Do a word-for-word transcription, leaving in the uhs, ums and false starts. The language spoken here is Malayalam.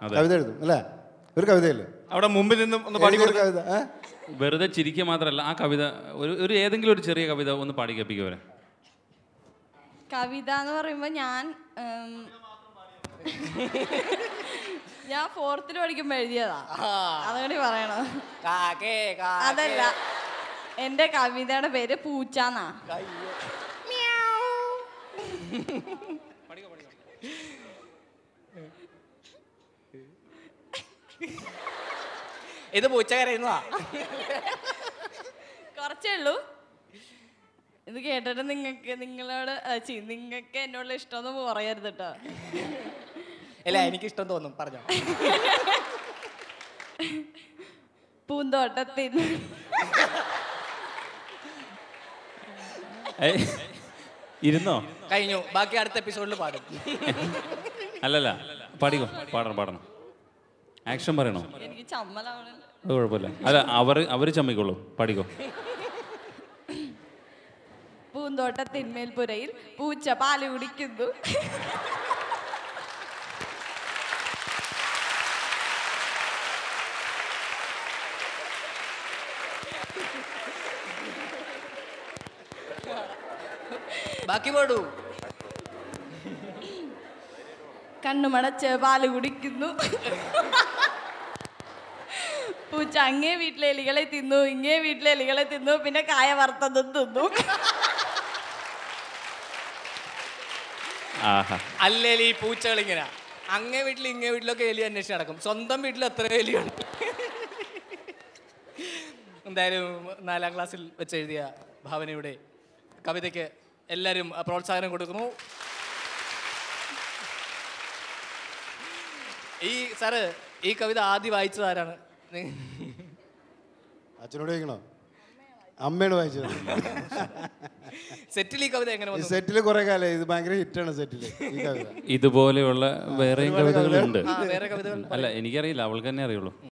കവിത എഴുതും അല്ലേ? ഒരു കവിതയല്ലേ അവിടെ മുമ്പിൽ നിന്നും ഒന്ന് പാടി കൊടുക്കുക. കവിത വെറുതെ ചിരിക്കുക മാത്രമല്ല, ആ കവിത ഒരു ഒരു ഏതെങ്കിലും ഒരു ചെറിയ കവിത ഒന്ന് പാടി കേൾപ്പിക്കുവരെ. കവിത എന്ന് പറയുമ്പോൾ ഞാൻ ഞാൻ ഫോർത്തിൽ പഠിക്കുമ്പോൾ എഴുതിയതാ. അതുകൊണ്ട് പറയണോ? അതല്ല, എൻ്റെ കവിതയുടെ പേര് പൂച്ചാന്നാ. ഇത് പൂച്ച കരയുന്നതാ. കുറച്ചേ ഉള്ളൂ. ഇത് കേട്ടിട്ട് നിങ്ങൾക്ക് നിങ്ങളോട് നിങ്ങൾക്ക് എന്നോടുള്ള ഇഷ്ടമൊന്നും പറയരുത് കേട്ടോ. അല്ല, എനിക്ക് ഇഷ്ടം തോന്നും, പറഞ്ഞോ. പൂന്തോട്ടത്തിൽ ഇരുന്നോ? കഴിഞ്ഞു. ബാക്കി അടുത്ത എപ്പിസോഡിൽ പാടും. അല്ലല്ല, പാടിക്കോ. പാടണം പാടണം. ആക്ഷൻ പറയണോ? എനിക്ക് ചമ്മലാണ്. അത് കുഴപ്പമില്ല. അല്ല, അവർ അവർ ചമ്മിക്കോളൂ. പാടിക്കോ. പൂന്തോട്ടത്തിന്മേൽ പുരയിൽ പൂച്ച പാല് കുടിക്കുന്നു. ബാക്കി പാടൂ. കണ്ണുമടച്ച് പാല് കുടിക്കുന്നു. പൂച്ച അങ്ങേ വീട്ടിലെ എലികളെ തിന്നു, ഇങ്ങേ വീട്ടിലെ എലികളെ തിന്നു, പിന്നെ കായ വറുത്തതും തിന്നു. അല്ലേലി ഈ പൂച്ചകൾ ഇങ്ങനെ അങ്ങേ വീട്ടിൽ ഇങ്ങേ വീട്ടിലൊക്കെ എലി അന്വേഷിച്ച് നടക്കും. സ്വന്തം വീട്ടിൽ എത്ര എലിയാണ്. എന്തായാലും നാലാം ക്ലാസ്സിൽ വെച്ച് എഴുതിയ ഭാവനയുടെ കവിതയ്ക്ക് എല്ലാവരും പ്രോത്സാഹനം കൊടുക്കുന്നു. ഈ സാറ് ഈ കവിത ആദ്യം വായിച്ചത് ആരാണ്? അച്ഛനോട് ചോദിക്കണോ? അമ്മയാണ് വായിച്ചത്. സെറ്റിൽ ഈ കവിത എങ്ങനെ വന്നു? സെറ്റില് കുറെ കാലം ഇത് ഭയങ്കര ഹിറ്റാണ് സെറ്റില് ഈ കവിത. ഇതുപോലെയുള്ള വേറെയും കവിതകളുണ്ട്. വേറെ കവിതകൾ അല്ല, എനിക്കറിയില്ല, അവൾക്ക് തന്നെ അറിയുള്ളൂ.